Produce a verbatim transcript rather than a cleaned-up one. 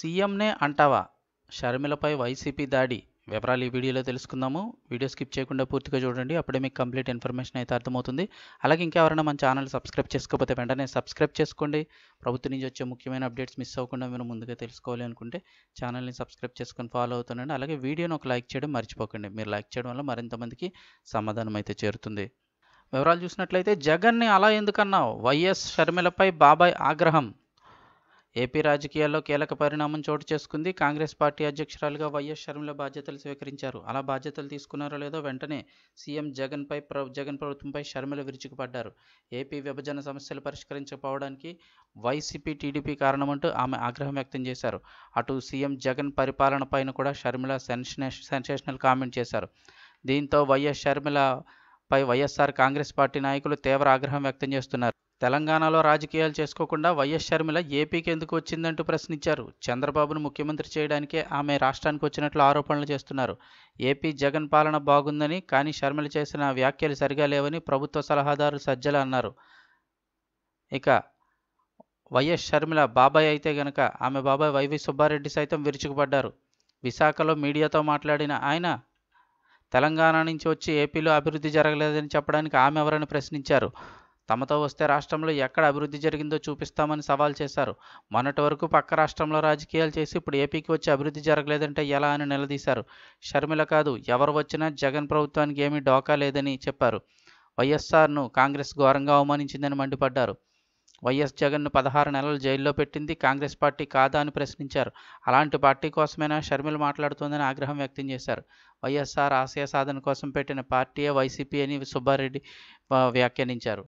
సీఎంనే అంటావా? షర్మిలపై వైసీపీ దాడి. వివరాలు ఈ వీడియోలో తెలుసుకుందాము. వీడియో స్కిప్ చేయకుండా పూర్తిగా చూడండి. అప్పుడే మీకు కంప్లీట్ ఇన్ఫర్మేషన్ అయితే అర్థమవుతుంది. అలాగే ఇంకెవరైనా మన ఛానల్ సబ్స్క్రైబ్ చేసుకోకపోతే వెంటనే సబ్స్క్రైబ్ చేసుకోండి. ప్రభుత్వం నుంచి వచ్చే ముఖ్యమైన అప్డేట్స్ మిస్ అవ్వకుండా మీరు ముందుగా తెలుసుకోవాలి అనుకుంటే ఛానల్ని సబ్స్క్రైబ్ చేసుకొని ఫాలో అవుతుండండి. అలాగే వీడియోని ఒక లైక్ చేయడం మర్చిపోకండి. మీరు లైక్ చేయడం వల్ల మరింత మందికి సమాధానం అయితే చేరుతుంది. వివరాలు చూసినట్లయితే జగన్ని అలా ఎందుకన్నావు? వైఎస్ షర్మిలపై బాబాయ్ ఆగ్రహం. ఏపీ రాజకీయాల్లో కీలక పరిణామం చోటు చేసుకుంది. కాంగ్రెస్ పార్టీ అధ్యక్షురాలుగా వైఎస్ షర్మిల బాధ్యతలు స్వీకరించారు. అలా బాధ్యతలు తీసుకున్నారో లేదో వెంటనే సీఎం జగన్పై ప్ర జగన్ ప్రభుత్వంపై షర్మిల విరుచుకుపడ్డారు. ఏపీ విభజన సమస్యలు పరిష్కరించకపోవడానికి వైసీపీ టీడీపీ కారణమంటూ ఆమె ఆగ్రహం వ్యక్తం చేశారు. అటు సీఎం జగన్ పరిపాలన పైన కూడా షర్మిల సెన్షనే సెన్సేషనల్ కామెంట్ చేశారు. దీంతో వైఎస్ షర్మిల పై వైఎస్ఆర్ కాంగ్రెస్ పార్టీ నాయకులు తీవ్ర ఆగ్రహం వ్యక్తం చేస్తున్నారు. తెలంగాణలో రాజకీయాలు చేసుకోకుండా వైఎస్ షర్మిల ఏపీకి ఎందుకు వచ్చిందంటూ ప్రశ్నించారు. చంద్రబాబును ముఖ్యమంత్రి చేయడానికే ఆమె రాష్ట్రానికి వచ్చినట్లు ఆరోపణలు చేస్తున్నారు. ఏపీ జగన్ పాలన బాగుందని, కానీ షర్మిల చేసిన వ్యాఖ్యలు సరిగా లేవని ప్రభుత్వ సలహాదారు సజ్జల అన్నారు. ఇక వైఎస్ షర్మిల బాబాయ్ అయితే గనక ఆమె బాబాయ్ వైవి సుబ్బారెడ్డి సైతం విరుచుకుపడ్డారు. విశాఖలో మీడియాతో మాట్లాడిన ఆయన తెలంగాణ నుంచి వచ్చి ఏపీలో అభివృద్ధి జరగలేదని చెప్పడానికి ఆమె ఎవరని ప్రశ్నించారు. తమతో వస్తే రాష్ట్రంలో ఎక్కడ అభివృద్ధి జరిగిందో చూపిస్తామని సవాల్ చేశారు. మొన్నటి వరకు పక్క రాష్ట్రంలో రాజకీయాలు చేసి ఇప్పుడు ఏపీకి వచ్చి అభివృద్ధి జరగలేదంటే ఎలా అని నిలదీశారు. షర్మిల కాదు, ఎవరు వచ్చినా జగన్ ప్రభుత్వానికి ఏమీ డోకా లేదని చెప్పారు. వైఎస్ఆర్ను కాంగ్రెస్ ఘోరంగా అవమానించిందని మండిపడ్డారు. వైఎస్ జగన్ను పదహారు నెలలు జైల్లో పెట్టింది కాంగ్రెస్ పార్టీ కాదా అని ప్రశ్నించారు. అలాంటి పార్టీ కోసమైనా షర్మిల మాట్లాడుతోందని ఆగ్రహం వ్యక్తం చేశారు. వైఎస్ఆర్ ఆశయ సాధన కోసం పెట్టిన పార్టీయే వైసీపీ అని సుబ్బారెడ్డి వ్యాఖ్యానించారు.